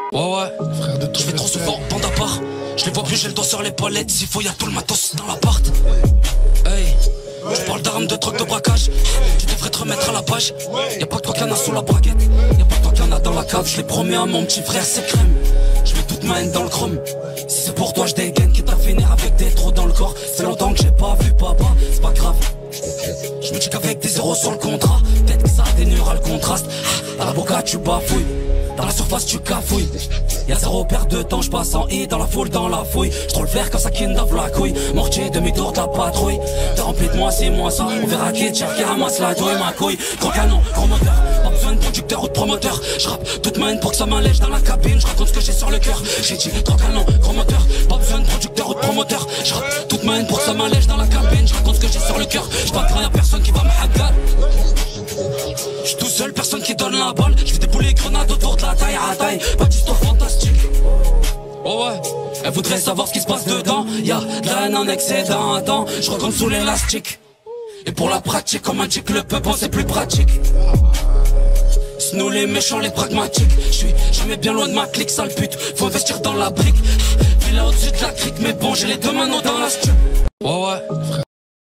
Ouais, Frère de ton je vais trop respect. souvent, bande à part. Je les vois plus, j'ai le dos sur les palettes. S'il faut, y'a tout le matos dans l'appart. Hey, tu parles d'armes, de drogue, de braquage. Tu devrais te remettre à la page. Y'a pas que toi qui en a sous la braguette. Y'a pas que toi qui en a dans la cave. Je l'ai promis à mon petit frère, c'est crème. Je mets toute ma haine dans le chrome. Si c'est pour toi, je dégaine, quitte à finir avec des trous dans le corps. C'est longtemps que j'ai pas vu papa, c'est pas grave. Je me dis qu'avec des zéros sur le contrat, peut-être que ça atténuera le contraste. Dans la boca tu bafouilles, dans la surface tu cafouilles. Y'a zéro perte de temps, je passe en I, dans la foule, dans la fouille. J'trou le faire comme ça qui ne la couille. Mortier, demi-tour de la patrouille. T'es rempli de moi, c'est moi ça. On verra qui tire, qui ramasse la douille, ma couille. Gros canon, gros moteur, pas besoin de producteur ou de promoteur. J'rappe toute ma haine pour que ça m'allège dans la cabine. J'raconte ce que j'ai sur le cœur. J'ai dit gros canon, gros moteur, pas besoin de producteur ou de promoteur. J'rappe toute ma haine pour que ça m'allège dans la cabine. J'raconte ce que j'ai sur le cœur. J'pas de rien, y'a personne qui va me hagar. J'suis tout seul, personne qui donne la balle. J'fais des boulets grenades autour de la taille à taille. Pas d'histoire fantastique. Oh ouais, elle voudrait savoir ce qui se passe dedans. Y'a de la haine en excédent. Attends, je recompte sous l'élastique. Et pour la pratique, comme un chic, le peuple c'est plus pratique. C'est nous les méchants, les pragmatiques. J'suis jamais bien loin de ma clique, sale pute. Faut investir dans la brique. Villa au-dessus de la crique, mais bon, j'ai les deux manos dans la stu. Ouais ouais.